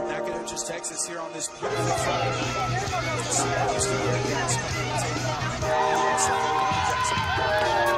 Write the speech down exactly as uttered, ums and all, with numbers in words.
in Nacogdoches, Texas, here on this beautiful Friday night. See Houston Hurricanes coming to take on the S F A Jackson.